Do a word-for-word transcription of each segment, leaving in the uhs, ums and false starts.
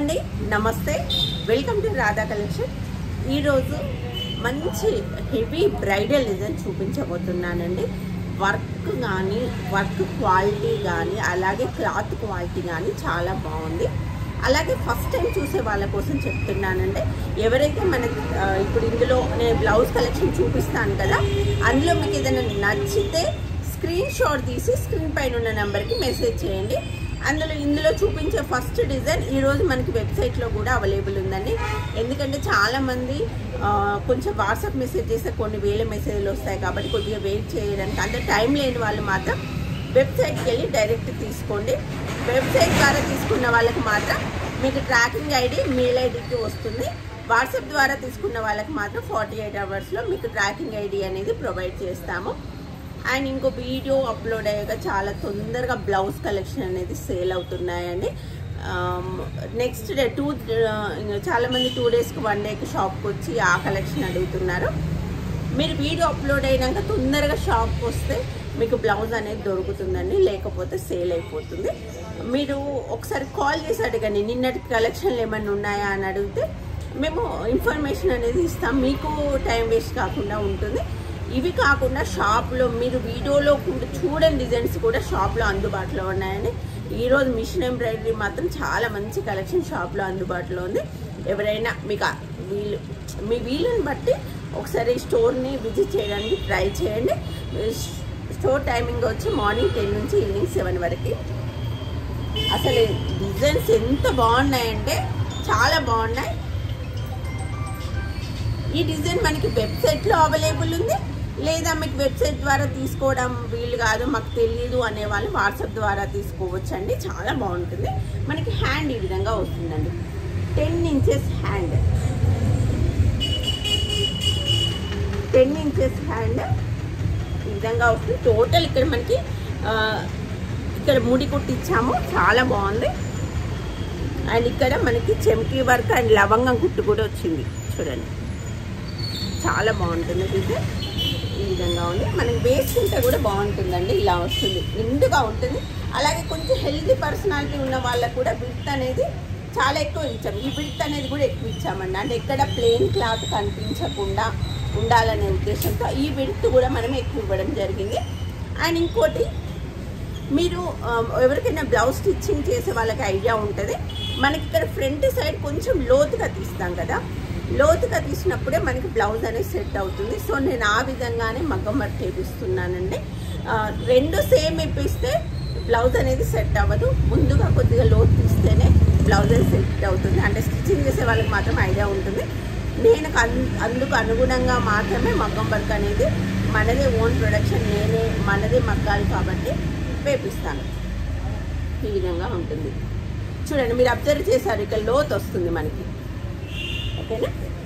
అండి నమస్తే welcome to Radha collection. ఈ రోజు మంచి హెవీ బ్రైడల్ డిజైన్ చూపించబోతున్నానండి। వర్క్ కానీ వర్క్ క్వాలిటీ కానీ అలాగే క్లాత్ క్వాలిటీ కానీ చాలా బాగుంది। అలాగే ఫస్ట్ టైం చూసే వాళ్ళ కోసం చెప్తున్నానండి, ఎవరైతే మనకి ఇప్పుడు ఇందులో నేను బ్లౌజ్ కలెక్షన్ చూపిస్తాను కదా, అందులో మీకు ఏదైనా నచ్చితే స్క్రీన్ షాట్ తీసి స్క్రీన్ పైన ఉన్న నెంబర్కి మెసేజ్ చేయండి। అందులో ఇందులో చూపించే ఫస్ట్ డిజైన్ ఈరోజు మనకి వెబ్సైట్లో కూడా అవైలబుల్ ఉందండి। ఎందుకంటే చాలామంది కొంచెం వాట్సాప్ మెసేజ్ చేస్తే కొన్ని వేల మెసేజ్లు వస్తాయి కాబట్టి కొద్దిగా వెయిట్ చేయడానికి అంత టైం లేని వాళ్ళు మాత్రం వెబ్సైట్కి వెళ్ళి డైరెక్ట్ తీసుకోండి। వెబ్సైట్ ద్వారా తీసుకున్న వాళ్ళకి మాత్రం మీకు ట్రాకింగ్ ఐడి మెయిల్ ఐడికి వస్తుంది। వాట్సాప్ ద్వారా తీసుకున్న వాళ్ళకి మాత్రం ఫార్టీ ఎయిట్ అవర్స్లో మీకు ట్రాకింగ్ ఐడి అనేది ప్రొవైడ్ చేస్తాము। అండ్ ఇంకో వీడియో అప్లోడ్ అయ్యాక చాలా తొందరగా బ్లౌజ్ కలెక్షన్ అనేది సేల్ అవుతున్నాయండి। నెక్స్ట్ డే టూ చాలామంది టూ డేస్కి వన్ డేకి షాప్కి వచ్చి ఆ కలెక్షన్ అడుగుతున్నారు। మీరు వీడియో అప్లోడ్ అయినాక తొందరగా షాప్కి వస్తే మీకు బ్లౌజ్ అనేది దొరుకుతుందండి, లేకపోతే సేల్ అయిపోతుంది। మీరు ఒకసారి కాల్ చేసి అడగండి నిన్నటి కలెక్షన్లు ఏమైనా ఉన్నాయా అని అడిగితే మేము ఇన్ఫర్మేషన్ అనేది ఇస్తాం, మీకు టైం వేస్ట్ కాకుండా ఉంటుంది। ఇవి కాకుండా షాప్లో మీరు వీడియోలో కూడా చూడని డిజైన్స్ కూడా షాప్లో అందుబాటులో ఉన్నాయండి। ఈరోజు మిషన్ ఎంబ్రాయిడరీ మాత్రం చాలా మంచి కలెక్షన్ షాప్లో అందుబాటులో ఉంది। ఎవరైనా మీకు వీలు మీ వీలుని బట్టి ఒకసారి స్టోర్ని విజిట్ చేయడానికి ట్రై చేయండి। స్టోర్ టైమింగ్ వచ్చి మార్నింగ్ టెన్ నుంచి ఈవినింగ్ సెవెన్ వరకు। అసలు డిజైన్స్ ఎంత బాగున్నాయంటే చాలా బాగున్నాయి। ఈ డిజైన్ మనకి వెబ్సైట్లో అవైలబుల్ ఉంది, లేదా మీకు వెబ్సైట్ ద్వారా తీసుకోవడం వీలు కాదు మాకు తెలియదు అనే వాళ్ళు వాట్సాప్ ద్వారా తీసుకోవచ్చు అండి, చాలా బాగుంటుంది। మనకి హ్యాండ్ ఈ విధంగా వస్తుందండి, ten inches hand ten inches hand ఈ విధంగా వస్తుంది। టోటల్ ఇక్కడ మనకి ఇక్కడ ముడి కుట్టించాము, చాలా బాగుంది। అండ్ ఇక్కడ మనకి చెంకీ వర్క్ అండ్ లవంగం కుట్టు కూడా వచ్చింది, చూడండి చాలా బాగుంటుంది డిజైన్। ఈ విధంగా ఉంది, మనకి వేసుకుంటే కూడా బాగుంటుందండి, ఇలా వస్తుంది నిండుగా ఉంటుంది। అలాగే కొంచెం హెల్తీ పర్సనాలిటీ ఉన్న వాళ్ళకు కూడా విడ్త్ అనేది చాలా ఎక్కువ ఇచ్చాము, ఈ విడ్త్ అనేది కూడా ఎక్కువ ఇచ్చామండి, అంటే ఎక్కడ ప్లెయిన్ క్లాత్ కనిపించకుండా ఉండాలనే ఉద్దేశంతో ఈ విడ్త్ కూడా మనం ఎక్కువ ఇవ్వడం జరిగింది। అండ్ ఇంకోటి మీరు ఎవరికైనా బ్లౌజ్ స్టిచ్చింగ్ చేసే వాళ్ళకి ఐడియా ఉంటుంది, మనకి ఇక్కడ ఫ్రంట్ సైడ్ కొంచెం లోతుగా తీస్తాం కదా, లోతుగా తీసినప్పుడే మనకి బ్లౌజ్ అనేది సెట్ అవుతుంది। సో నేను ఆ విధంగానే మగ్గం వర్క్ చేపిస్తున్నానండి। రెండు సేమ్ ఇప్పిస్తే బ్లౌజ్ అనేది సెట్ అవ్వదు, ముందుగా కొద్దిగా లోతు తీస్తేనే బ్లౌజ్ అనేది సెట్ అవుతుంది, అంటే స్టిచ్చింగ్ చేసే వాళ్ళకి మాత్రం ఐడియా ఉంటుంది। నేను అందుకు అనుగుణంగా మాత్రమే మగ్గం వర్క్ అనేది మనదే ఓన్ ప్రొడక్షన్, నేనే మనదే మగ్గాలి కాబట్టి వేపిస్తాను। ఈ విధంగా ఉంటుంది చూడండి, మీరు అబ్జర్వ్ చేశారు ఇక్కడ లోతు వస్తుంది మనకి, ఓకేనా?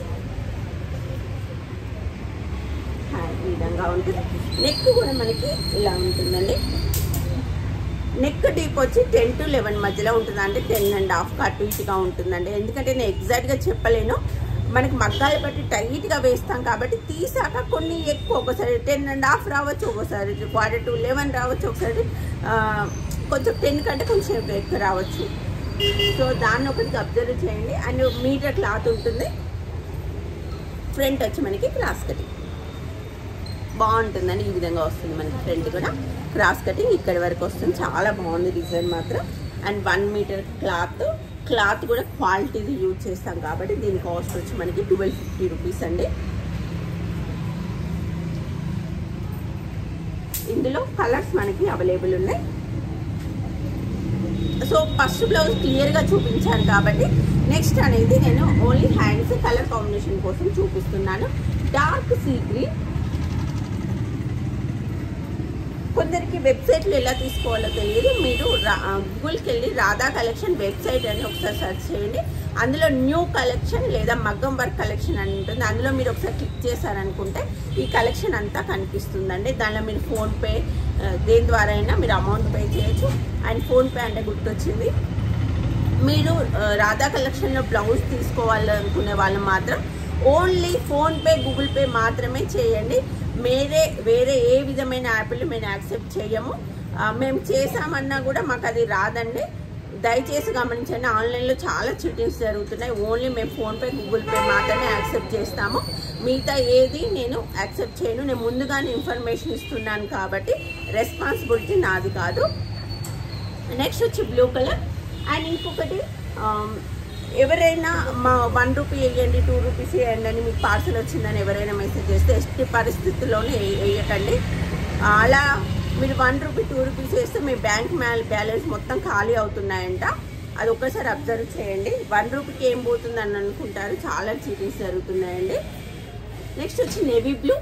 ఈ విధంగా ఉంటుంది। నెక్ కూడా మనకి ఇలా ఉంటుందండి, నెక్ డీప్ వచ్చి టెన్ టు లెవెన్ మధ్యలో ఉంటుంది, అంటే టెన్ అండ్ హాఫ్ అటు ఇటుగా ఉంటుందండి। ఎందుకంటే నేను ఎగ్జాక్ట్గా చెప్పలేను, మనకి మగ్గాలు బట్టి టైట్గా వేస్తాం కాబట్టి తీసాక కొన్ని ఎక్కువ, ఒకసారి టెన్ అండ్ హాఫ్ రావచ్చు, ఒకసారి క్వార్టర్ టు లెవెన్ రావచ్చు, ఒకసారి కొంచెం టెన్ కంటే కొంచెం ఎక్కువ రావచ్చు। సో దాన్ని ఒకటి అబ్జర్వ్ చేయండి। అండ్ మీటర్ క్లాత్ ఉంటుంది, ఫ్రంట్ వచ్చి మనకి క్రాస్ కటింగ్ బాగుంటుందండి, ఈ విధంగా వస్తుంది మనకి ఫ్రంట్ కూడా క్రాస్ కటింగ్ ఇక్కడి వరకు వస్తుంది, చాలా బాగుంది డిజైన్ మాత్రం। And one meter cloth cloth కూడా క్వాలిటీది యూజ్ చేస్తాం కాబట్టి దీని కాస్ట్ వచ్చి మనకి ట్వెల్వ్ ఫిఫ్టీ రూపీస్ అండి। ఇందులో కలర్స్ మనకి అవైలబుల్ ఉన్నాయి। సో ఫస్ట్ బ్లౌజ్ క్లియర్గా చూపించాను కాబట్టి నెక్స్ట్ అనేది నేను ఓన్లీ హ్యాండ్స్ కలర్ కాంబినేషన్ కోసం చూపిస్తున్నాను। డార్క్ సీ గ్రీన్, కొందరికి వెబ్సైట్లో ఎలా తీసుకోవాలో తెలియదు, మీరు గూగుల్కి వెళ్ళి రాధా కలెక్షన్ వెబ్సైట్ అని ఒకసారి సెర్చ్ చేయండి, అందులో న్యూ కలెక్షన్ లేదా మగ్గం వర్క్ కలెక్షన్ అని ఉంటుంది, అందులో మీరు ఒకసారి క్లిక్ చేశారనుకుంటే ఈ కలెక్షన్ అంతా కనిపిస్తుందండి। దానిలో మీరు ఫోన్పే దేని ద్వారా అయినా మీరు అమౌంట్ పే చేయొచ్చు। అండ్ ఫోన్పే అంటే గుర్తొచ్చింది, మీరు రాధా కలెక్షన్లో బ్లౌజ్ తీసుకోవాలనుకునే వాళ్ళు మాత్రం ఓన్లీ ఫోన్పే గూగుల్ పే మాత్రమే చేయండి, వేరే వేరే ఏ విధమైన యాప్లు మేము యాక్సెప్ట్ చేయము। మేము చేసామన్నా కూడా మాకు అది రాదండి, దయచేసి గమనించండి, ఆన్లైన్లో చాలా చీటింగ్స్ జరుగుతున్నాయి. ఓన్లీ మేము ఫోన్పే గూగుల్ పే మాత్రమే యాక్సెప్ట్ చేస్తాము, మిగతా ఏది నేను యాక్సెప్ట్ చేయను. నేను ముందుగానే ఇన్ఫర్మేషన్ ఇస్తున్నాను కాబట్టి రెస్పాన్సిబిలిటీ నాది కాదు. నెక్స్ట్ వచ్చి బ్లూ కలర్. అండ్ ఇంకొకటి, ఎవరైనా మా వన్ రూపీ వేయండి, టూ రూపీస్ వేయండి అని మీకు పార్సల్ వచ్చిందని ఎవరైనా మెసేజ్ చేస్తే ఎట్టి పరిస్థితుల్లోనే వేయకండి. అలా మీరు వన్ రూపీ టూ రూపీస్ వేస్తే మీ బ్యాంక్ బ్యాలెన్స్ మొత్తం ఖాళీ అవుతున్నాయంట. అది ఒక్కసారి అబ్జర్వ్ చేయండి. వన్ రూపీకి ఏం పోతుందని అనుకుంటారు, చాలా చీటింగ్స్ జరుగుతున్నాయండి. నెక్స్ట్ వచ్చి నేవీ బ్లూ.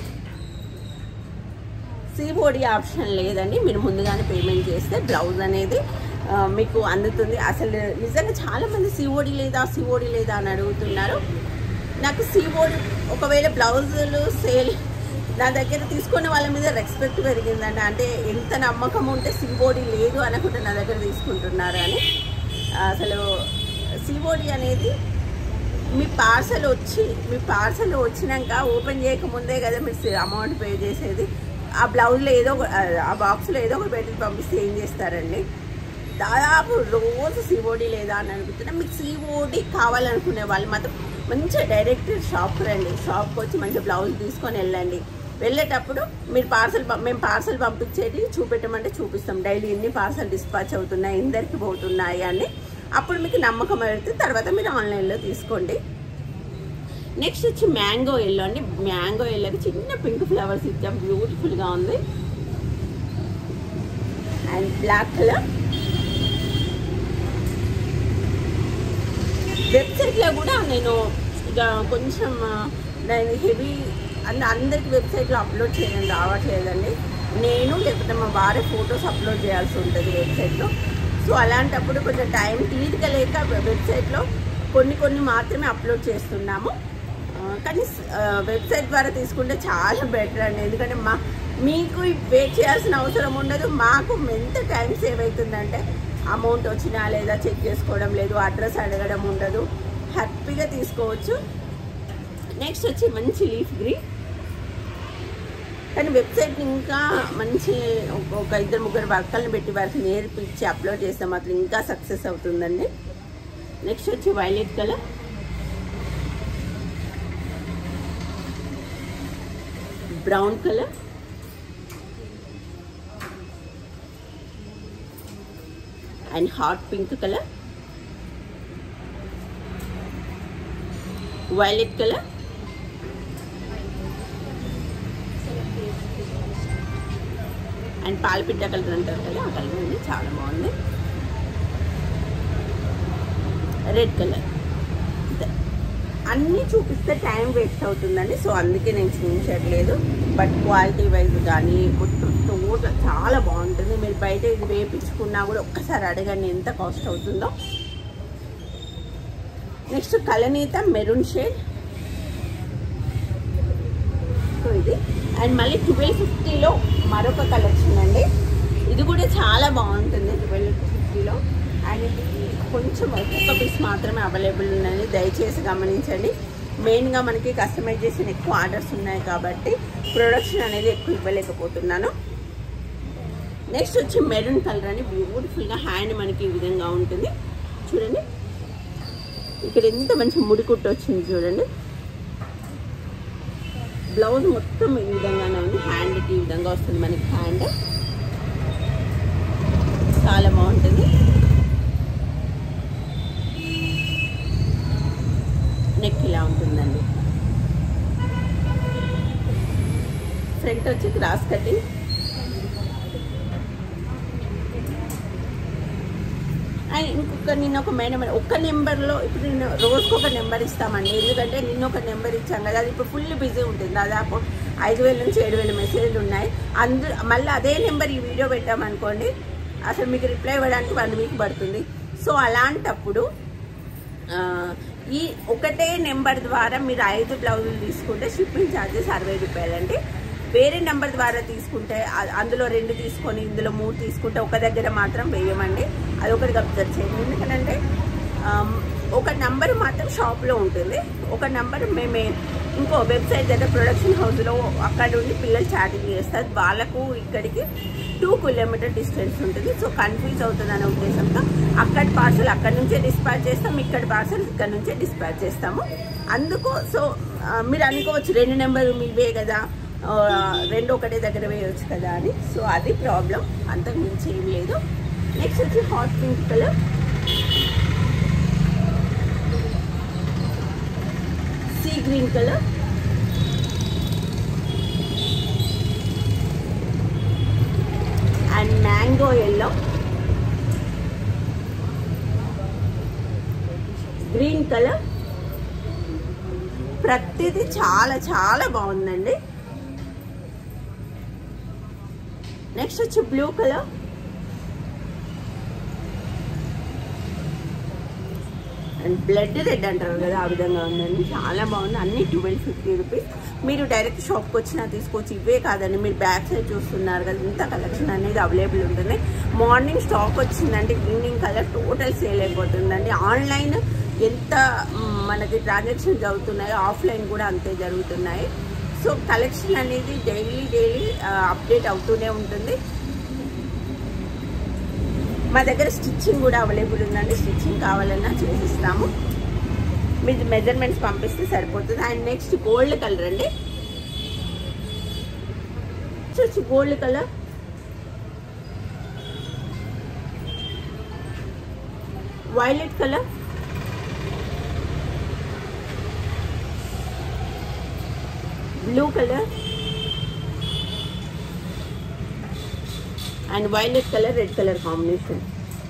సిఓడి ఆప్షన్ లేదండి, మీరు ముందుగానే పేమెంట్ చేస్తే బ్లౌజ్ అనేది మీకు అందుతుంది. అసలు నిజంగా చాలామంది సిఓడి లేదా సిఓడి లేదా అని అడుగుతున్నారు. నాకు సిఓడి ఒకవేళ బ్లౌజులు సేల్ నా దగ్గర తీసుకునే వాళ్ళ మీద రెస్పెక్ట్ పెరిగిందండి. అంటే ఎంత నమ్మకం ఉంటే సిఓడి లేదు అనుకుంటే నా దగ్గర తీసుకుంటున్నారు అని. అసలు సిఓడి అనేది మీ పార్సల్ వచ్చి మీ పార్సల్ వచ్చినాక ఓపెన్ చేయకముందే కదా మీరు అమౌంట్ పే చేసేది. ఆ బ్లౌజ్లో ఏదో ఆ బాక్స్లో ఏదో ఒకటి పెట్టి పంపిస్తే ఏం చేస్తారండి? దాదాపు రోజు సిఓడి లేదా అని అనుకుంటున్నా. మీకు సిఓడి కావాలనుకునే వాళ్ళు మాత్రం మంచిగా డైరెక్ట్ షాప్కి రండి. షాప్కి వచ్చి మంచిగా బ్లౌజ్ తీసుకొని వెళ్ళండి. వెళ్ళేటప్పుడు మీరు పార్సల్ మేము పార్సల్ పంపించేది చూపెట్టమంటే చూపిస్తాం. డైలీ ఎన్ని పార్సల్ డిస్పాచ్ అవుతున్నాయి, ఎందరికి పోతున్నాయి అని. అప్పుడు మీకు నమ్మకం పెడితే తర్వాత మీరు ఆన్లైన్లో తీసుకోండి. నెక్స్ట్ వచ్చి మ్యాంగో ఎల్లో అండి. మ్యాంగో ఎల్లోకి చిన్న పింక్ ఫ్లవర్స్ ఇచ్చాం, బ్యూటిఫుల్గా ఉంది. And black colour. వెబ్సైట్లో కూడా నేను ఇక కొంచెం నేను హెవీ అన్న అందరికి వెబ్సైట్లో అప్లోడ్ చేయడం రావట్లేదండి. నేను లేకపోతే మా వారి ఫొటోస్ అప్లోడ్ చేయాల్సి ఉంటుంది వెబ్సైట్లో. సో అలాంటప్పుడు కొంచెం టైం తీరిక లేక వెబ్సైట్లో కొన్ని కొన్ని మాత్రమే అప్లోడ్ చేస్తున్నాము. కానీ వెబ్సైట్ ద్వారా తీసుకుంటే చాలా బెటర్ అండి. ఎందుకంటే మా మీకు వెయిట్ చేయాల్సిన అవసరం ఉండదు, మాకు ఎంత టైం సేవ్ అవుతుందంటే అమౌంట్ వచ్చినా లేదా చెక్ చేసుకోవడం లేదు, అడ్రస్ అడగడం ఉండదు, హ్యాపీగా తీసుకోవచ్చు. నెక్స్ట్ వచ్చి మంచి లీఫ్ గ్రీన్. కానీ వెబ్సైట్ ఇంకా మంచి ఒక ఇద్దరు ముగ్గురు వర్కర్ని పెట్టి వారికి నేర్పించి అప్లోడ్ చేస్తే మాత్రం ఇంకా సక్సెస్ అవుతుందండి. నెక్స్ట్ వచ్చి violet colour. Brown colour. And hot pink colour. Violet colour. And పాలపిట్ట కలర్ అంటారు కదా, ఆ కలర్ ఉంది, చాలా బాగుంది. Red colour. అన్నీ చూపిస్తే టైం వేస్ట్ అవుతుందండి, సో అందుకే నేను చూపించట్లేదు. బట్ క్వాలిటీ వైజ్ కానీ మొత్తం టోటల్ చాలా బాగుంటుంది. మీరు బయట ఇది వేయించుకున్నా కూడా ఒక్కసారి అడగండి ఎంత కాస్ట్ అవుతుందో. నెక్స్ట్ కలనీత మెరూన్ షేడ్. సో ఇది. అండ్ మళ్ళీ ట్వెల్వ్ ఫిఫ్టీలో మరొక కలెక్షన్ అండి. ఇది కూడా చాలా బాగుంటుంది ట్వెల్వ్ ఫిఫ్టీలో. అండ్ ఇది కొంచెం ఒక్కొక్క పీస్ మాత్రమే అవైలబుల్ ఉన్నది, దయచేసి గమనించండి. మెయిన్గా మనకి కస్టమైజేషన్ ఎక్కువ ఆర్డర్స్ ఉన్నాయి కాబట్టి ప్రొడక్షన్ అనేది ఎక్కువ ఇవ్వలేకపోతున్నాను. నెక్స్ట్ వచ్చి మెరూన్ కలర్ అని బ్యూటిఫుల్గా హ్యాండ్ మనకి ఈ విధంగా ఉంటుంది చూడండి. ఇక్కడ ఎంత మంచి ముడి కుట్టు వచ్చింది చూడండి. బ్లౌజ్ మొత్తం ఈ విధంగానే ఉంది, హ్యాండ్కి ఈ విధంగా వస్తుంది మనకి. హ్యాండ్ చాలా బాగుంటుంది. నెక్ ఇలా ఉంటుందండి. ఫ్రంట్ వచ్చి క్రాస్ కటింగ్. అండ్ ఇంకొక నిన్న ఒక మేడం ఒక్క నెంబర్లో ఇప్పుడు నేను రోజుకు ఒక నెంబర్ ఇస్తామండి. ఎందుకంటే నిన్న ఒక నెంబర్ ఇచ్చాం కదా, అది ఇప్పుడు ఫుల్ బిజీ ఉంటుంది. దాదాపు ఐదు వేల నుంచి ఏడు వేల మెసేజ్లు ఉన్నాయి. అందు మళ్ళీ అదే నెంబర్ ఈ వీడియో పెట్టామనుకోండి, అసలు మీకు రిప్లై ఇవ్వడానికి వన్ వీక్ పడుతుంది. సో అలాంటప్పుడు ఈ ఒకటే నెంబర్ ద్వారా మీరు ఐదు బ్లౌజులు తీసుకుంటే షిప్పింగ్ ఛార్జెస్ అరవై రూపాయలండి. వేరే నెంబర్ ద్వారా తీసుకుంటే అందులో రెండు తీసుకొని ఇందులో మూడు తీసుకుంటే ఒక దగ్గర మాత్రం వేయమండి. అది ఒకటి అబ్జర్వ్ చేయండి. ఎందుకంటే ఒక నంబర్ మాత్రం షాప్లో ఉంటుంది, ఒక నంబర్ మేమే ఇంకో వెబ్సైట్ దగ్గర ప్రొడక్షన్ హౌస్లో అక్కడ ఉండి పిల్లలు చాటింగ్ చేస్తారు. వాళ్ళకు ఇక్కడికి టూ కిలోమీటర్ డిస్టెన్స్ ఉంటుంది. సో కన్ఫ్యూజ్ అవుతుంది అనే ఉద్దేశంతో అక్కడ పార్సల్ అక్కడ నుంచే డిస్పాచ్ చేస్తాం, ఇక్కడ పార్సల్ ఇక్కడ నుంచే డిస్పాచ్ చేస్తాము. అందుకు సో మీరు అనుకోవచ్చు రెండు నెంబర్ మీవే కదా, రెండు ఒకటే దగ్గర వేయవచ్చు కదా అని. సో అది ప్రాబ్లం, అంతకు మించి ఏం లేదు. నెక్స్ట్ వచ్చి hot pink colour, sea green colour, and mango yellow, green colour. ప్రతిదీ చాలా చాలా బాగుందండి. నెక్స్ట్ వచ్చి blue colour, and blood red అంటారు కదా ఆ విధంగా ఉందండి, చాలా బాగుంది. అన్ని ట్వెల్వ్ ఫిఫ్టీ రూపీస్. మీరు డైరెక్ట్ షాప్కి వచ్చినా తీసుకోవచ్చు. ఇవే కాదండి, మీరు బ్యాక్ సైడ్ చూస్తున్నారు కదా, ఇంత కలెక్షన్ అనేది అవైలబుల్ ఉంటుంది. మార్నింగ్ స్టాక్ వచ్చిందంటే ఈవినింగ్ కలర్ టోటల్ సేల్ అయిపోతుందండి. ఆన్లైన్ ఎంత మనకి ట్రాన్సాక్షన్ జరుగుతున్నాయో ఆఫ్లైన్ కూడా అంతే జరుగుతున్నాయి. సో కలెక్షన్ అనేది డైలీ డైలీ అప్డేట్ అవుతూనే ఉంటుంది. మా దగ్గర స్టిచ్చింగ్ కూడా అవైలబుల్ ఉందండి, స్టిచ్చింగ్ కావాలన్నా చేసిస్తాము. మీరు మెజర్మెంట్స్ పంపిస్తే సరిపోతుంది. అండ్ నెక్స్ట్ గోల్డ్ కలర్ అండి, చూసి gold colour, violet colour, blue colour, and violet colour, red colour combination.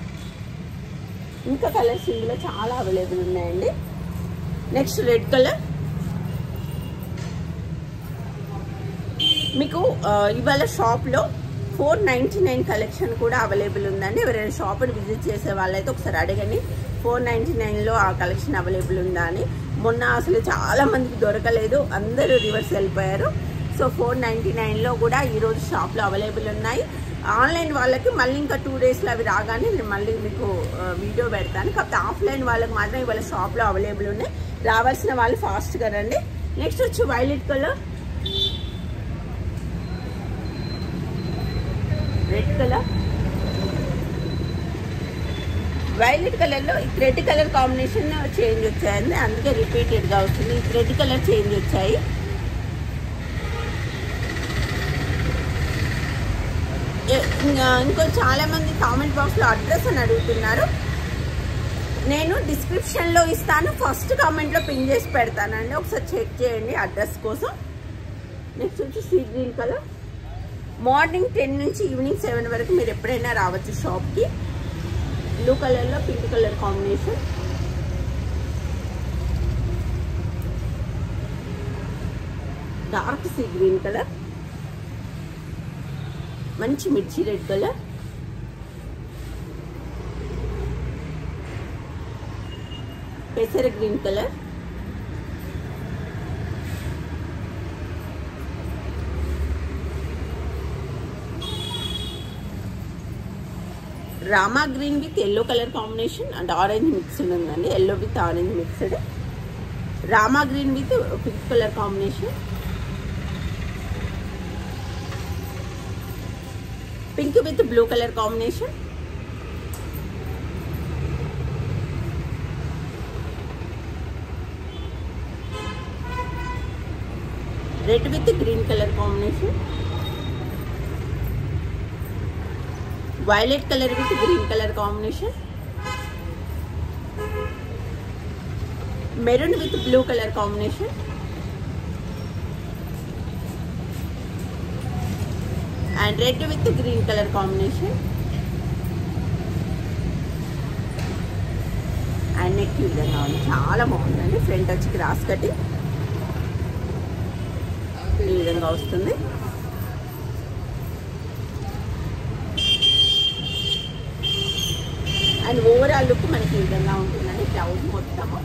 ఇంకా కలర్స్ ఇందులో చాలా అవైలబుల్ ఉన్నాయండి. Next red colour. మీకు ఇవాళ షాప్లో ఫోర్ నైంటీ నైన్ కలెక్షన్ కూడా అవైలబుల్ ఉందండి. ఎవరైనా షాప్ని విజిట్ చేసే వాళ్ళైతే ఒకసారి అడగండి ఫోర్ నైంటీ నైన్లో ఆ కలెక్షన్ అవైలబుల్ ఉందా అని. మొన్న అసలు చాలా మందికి దొరకలేదు, అందరూ రివర్స్ వెళ్ళిపోయారు. సో ఫోర్ నైంటీ నైన్లో కూడా ఈరోజు షాప్లో అవైలబుల్ ఉన్నాయి. ఆన్లైన్ వాళ్ళకి మళ్ళీ ఇంకా టూ డేస్లో అవి రాగానే నేను మళ్ళీ మీకు వీడియో పెడతాను. కాకపోతే ఆఫ్లైన్ వాళ్ళకి మాత్రం ఇవాళ షాప్లో అవైలబుల్ ఉన్నాయి. రావాల్సిన వాళ్ళు ఫాస్ట్గా రండి. నెక్స్ట్ వచ్చి violet colour, red colour. Violet కలర్లో ఈ రెడ్ కలర్ కాంబినేషన్ చేంజ్ వచ్చాయండి, అందుకే రిపీటెడ్గా వస్తుంది. ఈ రెడ్ కలర్ చేంజ్ వచ్చాయి. ఇంకో చాలా మంది కామెంట్ బాక్స్లో అడ్రస్ అని అడుగుతున్నారు. నేను డిస్క్రిప్షన్లో ఇస్తాను, ఫస్ట్ కామెంట్లో పిన్ చేసి పెడతానండి, ఒకసారి చెక్ చేయండి అడ్రస్ కోసం. నెక్స్ట్ వచ్చి sea green colour. Morning ten నుంచి ఈవినింగ్ సెవెన్ వరకు మీరు ఎప్పుడైనా రావచ్చు షాప్కి. బ్లూ కలర్లో pink colour combination. Dark sea green colour, మంచి మిర్చి రెడ్ కలర్, పెసర గ్రీన్ కలర్, రామా green with yellow colour combination and orange mixed ఉందండి. Yellow with orange mixed. రామా green with pink colour combination. Pink with blue colour combination. Red with green colour combination. Violet colour with green colour combination. Maroon with blue colour combination. And red with green colour combination. And neck ఈ విధంగా ఉంది, చాలా బాగుందండి. Front వచ్చి cross cutting ఈ విధంగా వస్తుంది. And overall look మనకి ఈ విధంగా ఉంటుందండి. బ్లౌజ్ మొత్తము.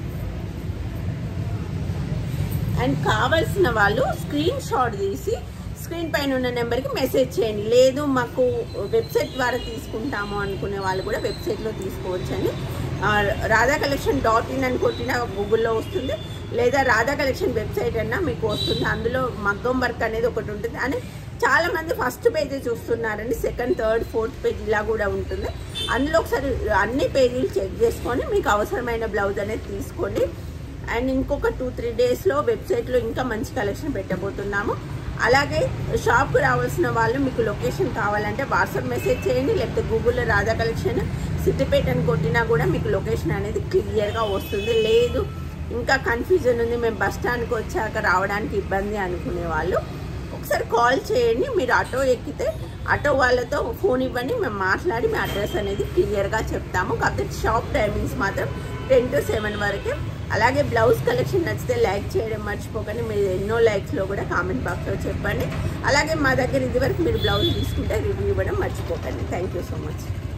అండ్ కావాల్సిన వాళ్ళు స్క్రీన్ షాట్ తీసి స్క్రీన్ పైన ఉన్న నెంబర్కి మెసేజ్ చేయండి. లేదు మాకు వెబ్సైట్ ద్వారా తీసుకుంటాము అనుకునే వాళ్ళు కూడా వెబ్సైట్లో తీసుకోవచ్చండి. రాధా కలెక్షన్ డాట్ ఇన్ అని కొట్టిన గూగుల్లో వస్తుంది, లేదా రాధా కలెక్షన్ వెబ్సైట్ అన్నా మీకు వస్తుంది. అందులో మగ్గం వర్క్ అనేది ఒకటి ఉంటుంది. అని చాలామంది ఫస్ట్ పేజీ చూస్తున్నారండి, సెకండ్ థర్డ్ ఫోర్త్ పేజ్ ఇలా కూడా ఉంటుంది. అందులో ఒకసారి అన్ని పేజీలు చెక్ చేసుకొని మీకు అవసరమైన బ్లౌజ్ అనేది తీసుకోండి. అండ్ ఇంకొక టూ త్రీ డేస్లో వెబ్సైట్లో ఇంకా మంచి కలెక్షన్ పెట్టబోతున్నాము. అలాగే షాప్కి రావాల్సిన వాళ్ళు మీకు లొకేషన్ కావాలంటే వాట్సాప్ మెసేజ్ చేయండి, లేకపోతే గూగుల్లో రాధా కలెక్షన్ సిద్దిపేట అని కొట్టినా కూడా మీకు లొకేషన్ అనేది క్లియర్గా వస్తుంది. లేదు ఇంకా కన్ఫ్యూజన్ ఉంది, మేము బస్ స్టాండ్కి వచ్చాక రావడానికి ఇబ్బంది అనుకునే వాళ్ళు ఒకసారి కాల్ చేయండి. మీరు ఆటో ఎక్కితే ఆటో వాళ్ళతో ఫోన్ ఇవ్వండి, మేము మాట్లాడి మీ అడ్రస్ అనేది క్లియర్గా చెప్తాము. కాకపోతే షాప్ టైమింగ్స్ మాత్రం టెన్ టు సెవెన్ వరకే. అలాగే బ్లౌజ్ కలెక్షన్ నచ్చితే లైక్ చేయడం మర్చిపోకండి. మీరు ఎన్నో లైక్స్లో కూడా కామెంట్ బాక్స్లో చెప్పండి. అలాగే మా దగ్గర ఇదివరకు మీరు బ్లౌజ్ తీసుకుంటే రివ్యూ ఇవ్వడం మర్చిపోకండి. Thank you so much.